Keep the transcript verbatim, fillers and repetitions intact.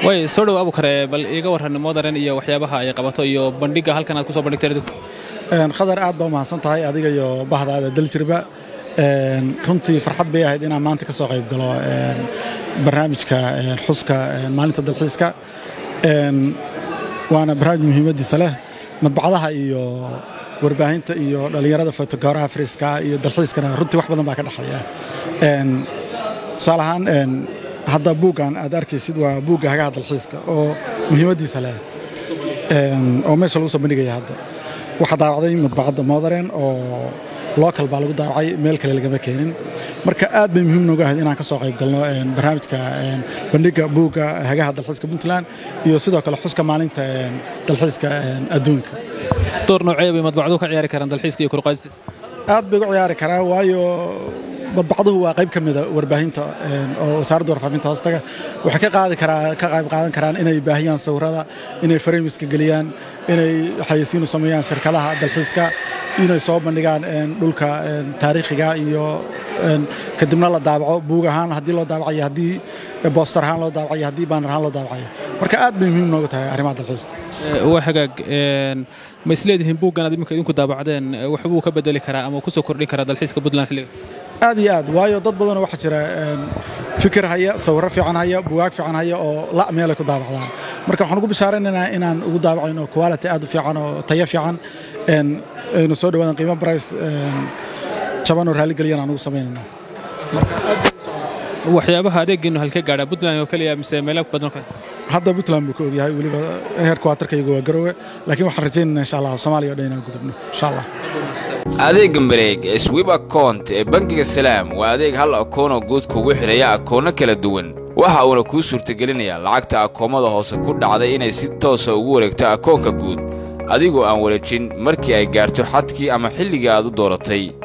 way soo dhaw Abu Kare bal iiga waran modern iyo waxyaabaha ay qabato iyo bandhiga halkan aad ku soo bandhigtay een khadar aad baa mahadsan tahay adiga iyo bahdaada daljirba een runtii farxad bay ahayd inaan maanta ka soo qayb galo een barnaamijka xuska maalinta dalxiiska een waana barnaamij muhiimadiisa leh madbacadaha iyo warbaahinta iyo dhalinyarada photographerska iyo dalxiiskana runtii wax badan baa ka dhaxaya een salahan een hadda buugan aad arkaysid waa buuga hagaha dalxiiska oo muhiimadiisa leh een oo meesha lagu soo bandhigay hadda waxa daawacday madbacada modern oo local baa lagu daawacay meel kale laga keenin marka aad bay muhiim nooga ahayd inaan ka soo qayb galno een barnaamijka een bandhiga buuga hagaha dalxiiska Puntland iyo sidoo kale xuska maalinta dalxiiska adduunka door noocay bay madbacadu ka ciyaari karaan dalxiiska iyo kurqaadis aad bay u ciyaari karaan waayo madbacadu waa qayb kamid ah warbaahinta oo wasaaradda warfaafinta hoostaga waxa ka qaadi karaa ka qayb qaadan karaan inay baahiyaan sawirada inay frameska galiyaan inay xayisiin u sameeyaan shirkadaha dalxiiska inay soo bandhigaan dhulka taariikhiga iyo kadibna la daabaco buug ahaan hadii loo daabacayo hadii poster ahaan loo daabacayo hadii banner ahaan loo daabacayo marka aad bay muhiim noogu tahay arrimaha dalxiiska waa hagaag een ma isleedihiin buuggan aad imika idinku daabacdeen wax uu ka bedeli karaa ama ku soo kordhin karaa dalxiiska Puntland xilliga aad iyo aad waayo dad badan waxa jira fikir haya sawir fiican haya buugaag fiican haya oo la meel ku daabacdaan marka waxaan ugu bishaaraynaynaa inaan ugu daabacayno quality aad u fiican oo tayo fiican een aynu soo dhawaadaan qiimo price een jaban oo raali galiyaan aan ugu sameeyno waxyaabaha adeeginu halka gaadha Puntland oo kaliya mise meelo badan ka hadda Puntland buu ku yahay waliba headquarter-kayga waa Garowe laakiin waxaan rajaynaynaa insha Allah Soomaaliya oo dhan inaan gudubno insha Allah adeeg mareeg sweep account ee bangiga Salaam waa adeeg hal akoon oo guud kugu xiraya akoono kala duwan waxa uu ku suurtagelinayaa lacagta akoomada hoose ku dhacday inay si toos ah ugu wareegto akoonka guud adigoo aan wareejin markii ay gaarto xadkii ama xilliga aad u dooratay